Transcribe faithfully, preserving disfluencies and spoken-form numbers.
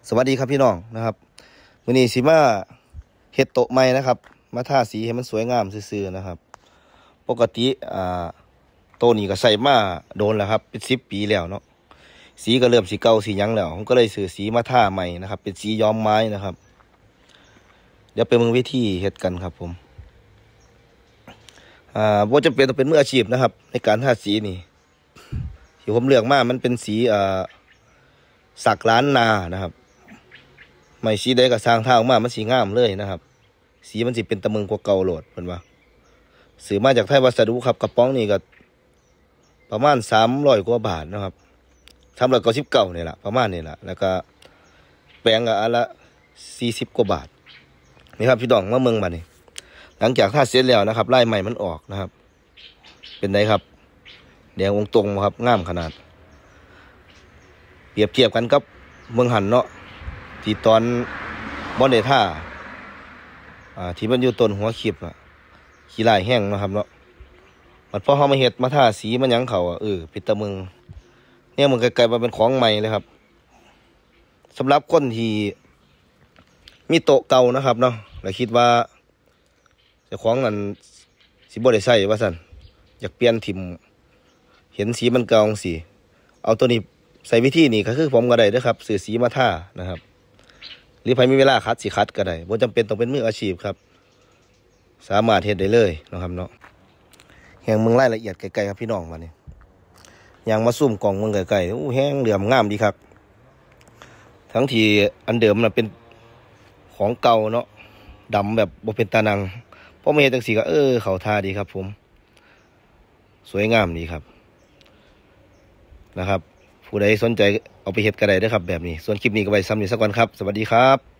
สวัสดีครับพี่น้องนะครับมื้อนี้สิมาเฮ็ดโต๊ะใหม่นะครับมาทาสีให้มันสวยงามซื่อๆนะครับปกติอ่าโต๊ะนี้ก็ใส่มาโดนแล้วครับเป็นสิบปีแล้วเนาะสีก็เริ่มสีเก่าสีหยังแล้วผมก็เลยซื้อสีมาทาใหม่นะครับเป็นสีย้อมไม้นะครับเดี๋ยวไปเบิ่งวิธีเฮ็ดกันครับผมอ่าบ่จำเป็นต้องเป็นมืออาชีพนะครับในการทาสีนี่ที่ผมเลือกมามันเป็นสีอ่าสักล้านนานะครับไม่สีใดก็สร้างทางออกมามันสีงามเลยนะครับสีมันสิเป็นตะมึงกว่าเก่าโหลดเพิ่นว่าซื้อมาจากไทยวัสดุครับกระป๋องนี่ก็ประมาณสามร้อยกว่าบาทนะครับสามร้อยเก้าสิบเก้านี่แหละประมาณนี่แหละแล้วก็แปลงก็อันละสี่สิบกว่าบาทนี่ครับพี่ดองมาเมืองมานี่หลังจากทาเสร็จแล้วนะครับลายใหม่มันออกนะครับเป็นไงครับแดงองตรงครับงามขนาดเปรียบเทียบกันกับเมืองหันเนาะที่ตอนบอนเดท่าอ่าที่มันอยู่ต้นหัวขีบอ่ะขี้ลายแห้งนะครับเนาะมันพอเขามาเห็ดมาท่าสีมันยังเขาอ่ะเออปิดตะมึงเนี่ยมันไกลๆมาเป็นของใหม่เลยครับสำหรับคนที่มีโต๊ะเก่านะครับเนาะแล้วคิดว่าจะของนั้นสีบ่ได้ใส่ว่าสั่นอยากเปลี่ยนถิ่มเห็นสีมันเก่าสีเอาตัวนี้ใส่วิธีนี้ก็คือผมก็ได้ด้วยครับซื้อสีมาท่านะครับหรือใครมีเวลาคัดสีคัดก็ได้บ่จำเป็นต้องเป็นมืออาชีพครับสามารถเฮ็ดได้เลยนะครับเนาะแหงเมืองรายละเอียดไกลๆครับพี่น้องมาเนี่ยอย่างมาซุ่มกล่องเมืองไกลๆอู้แห้งเหลื่อมงามดีครับทั้งที่อันเดิมมันเป็นของเก่าเนาะดำแบบบ่เป็นตานังพอมาเฮ็ดจังซี่ก็เออเข้าท่าดีครับผมสวยงามดีครับนะครับผู้ใดสนใจเอาไปเฮ็ดก็ได้เด้อครับแบบนี้ส่วนคลิปนี้ก็ไว้ซ้ำนี้สักวันครับสวัสดีครับ